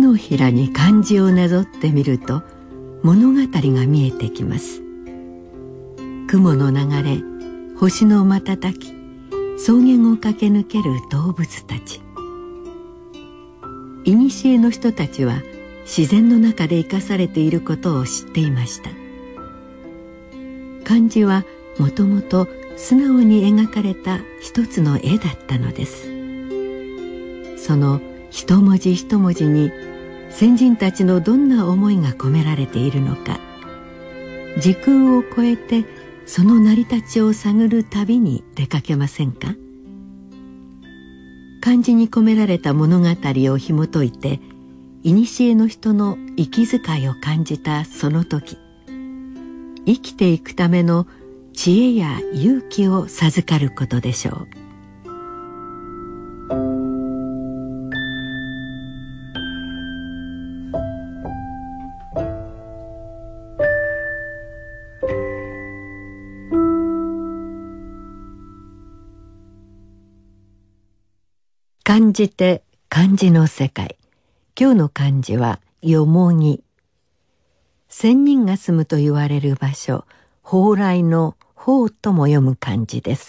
のひらに漢字をなぞってみると物語が見えてきます。雲の流れ、星の瞬き、草原を駆け抜ける動物たち。古の人たちは自然の中で生かされていることを知っていました。漢字はもともと素直に描かれた一つの絵だったのです。その一文字一文字に先人たちのどんな思いが込められているのか、時空を超えてその成り立ちを探る旅に出かけませんか。漢字に込められた物語を紐解いて古の人の息遣いを感じたその時、生きていくための知恵や勇気を授かることでしょう。漢字て漢字の世界。今日の漢字はよもぎ。仙人が住むと言われる場所、蓬莱の蓬とも読む漢字です。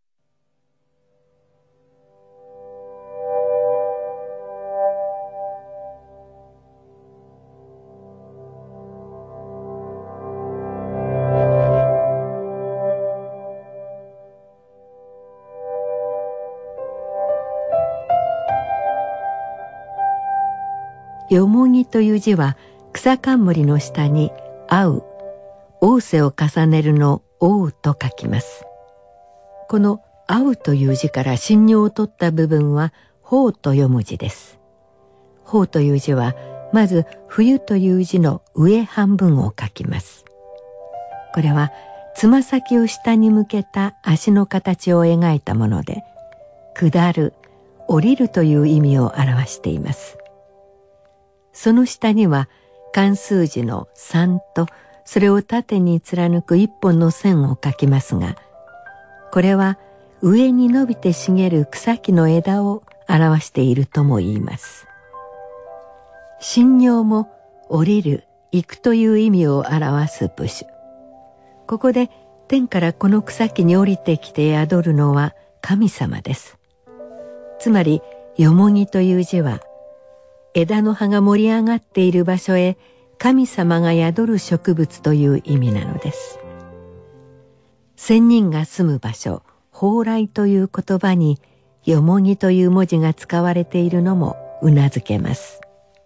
よもぎという字は草冠の下に合う、仰せを重ねるの仰うと書きます。この合うという字から神名を取った部分は蓬と読む字です。蓬という字はまず冬という字の上半分を書きます。これはつま先を下に向けた足の形を描いたもので、下る、降りるという意味を表しています。その下には漢数字の3とそれを縦に貫く一本の線を描きますが、これは上に伸びて茂る草木の枝を表しているとも言います。神名も降りる、行くという意味を表す部首。ここで天からこの草木に降りてきて宿るのは神様です。つまりよもぎという字は枝の葉が盛り上がっている場所へ神様が宿る植物という意味なのです。仙人が住む場所、蓬莱という言葉によもぎという文字が使われているのもうなずけます。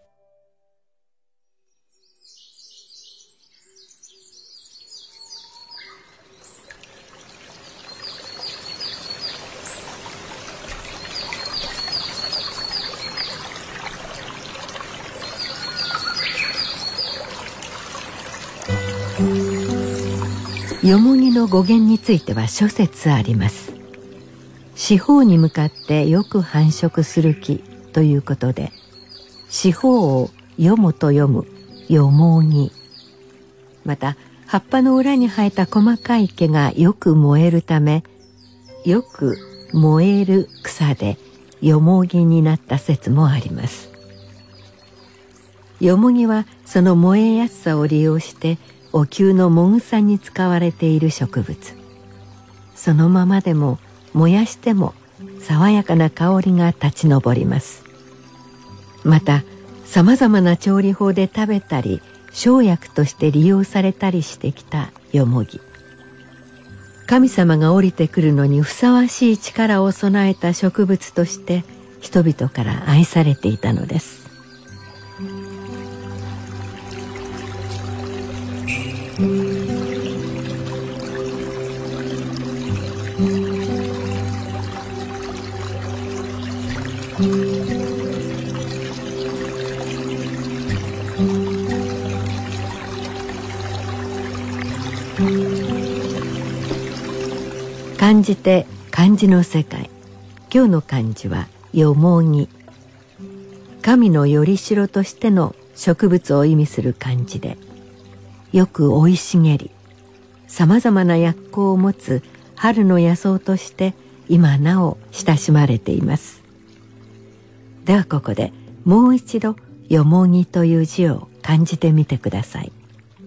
よもぎの語源については諸説あります。四方に向かってよく繁殖する木ということで、四方をよもと読むよもぎ。また葉っぱの裏に生えた細かい毛がよく燃えるため、よく燃える草でよもぎになった説もあります。よもぎはその燃えやすさを利用してお灸のもぐさに使われている植物。そのままでも燃やしても爽やかな香りが立ち上ります。またさまざまな調理法で食べたり生薬として利用されたりしてきたよもぎ。神様が降りてくるのにふさわしい力を備えた植物として人々から愛されていたのです。漢字て漢字の世界。今日の漢字はよもぎ。神のよりしろとしての植物を意味する漢字で、よく生い茂り、さまざまな薬効を持つ春の野草として今なお親しまれています。ではここでもう一度よもぎという字を感じてみてください。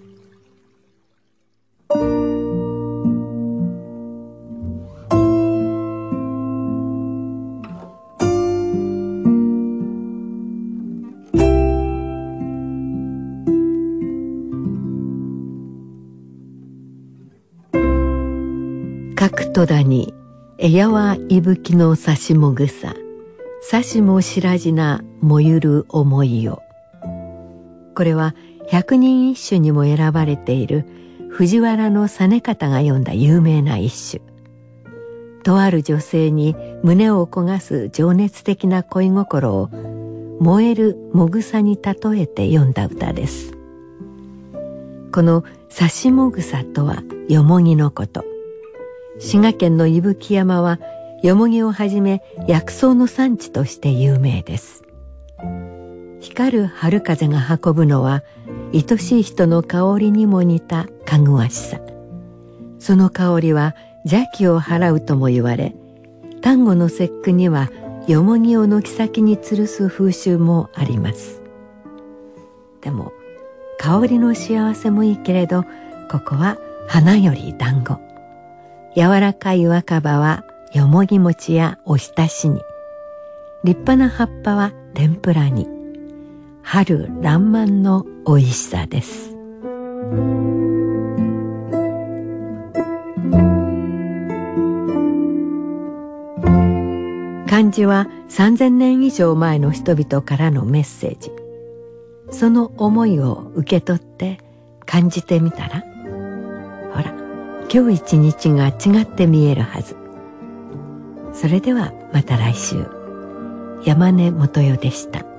各戸田にえやはいぶきのさしもぐさ、さしもしらじなもゆる思いよ。これは百人一首にも選ばれている藤原実方が詠んだ有名な一首。とある女性に胸を焦がす情熱的な恋心を燃えるもぐさに例えて詠んだ歌です。このさしもぐさとはよもぎのこと。滋賀県の伊吹山はよもぎをはじめ薬草の産地として有名です。光る春風が運ぶのは愛しい人の香りにも似たかぐわしさ。その香りは邪気を払うとも言われ、端午の節句にはよもぎを軒先に吊るす風習もあります。でも香りの幸せもいいけれど、ここは花より団子。柔らかい若葉はよもぎ餅やおひたしに、立派な葉っぱは天ぷらに。春爛漫のおいしさです。漢字は3000年以上前の人々からのメッセージ。その思いを受け取って感じてみたら、ほら、今日一日が違って見えるはず。それではまた来週。山根元代でした。